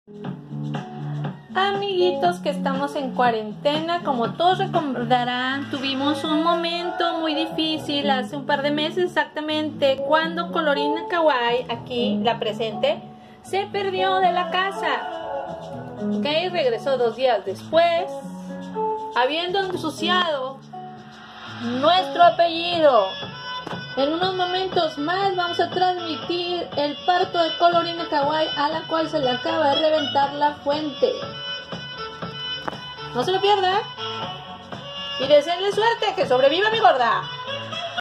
Amiguitos que estamos en cuarentena, como todos recordarán, tuvimos un momento muy difícil hace un par de meses exactamente, cuando Colorina Kawaii, aquí la presente, se perdió de la casa. Ok, regresó 2 días después, habiendo ensuciado nuestro apellido. En unos momentos más vamos a transmitir el parto de Colorina Kawaii, a la cual se le acaba de reventar la fuente. No se lo pierda y deseenle suerte, que sobreviva mi gorda.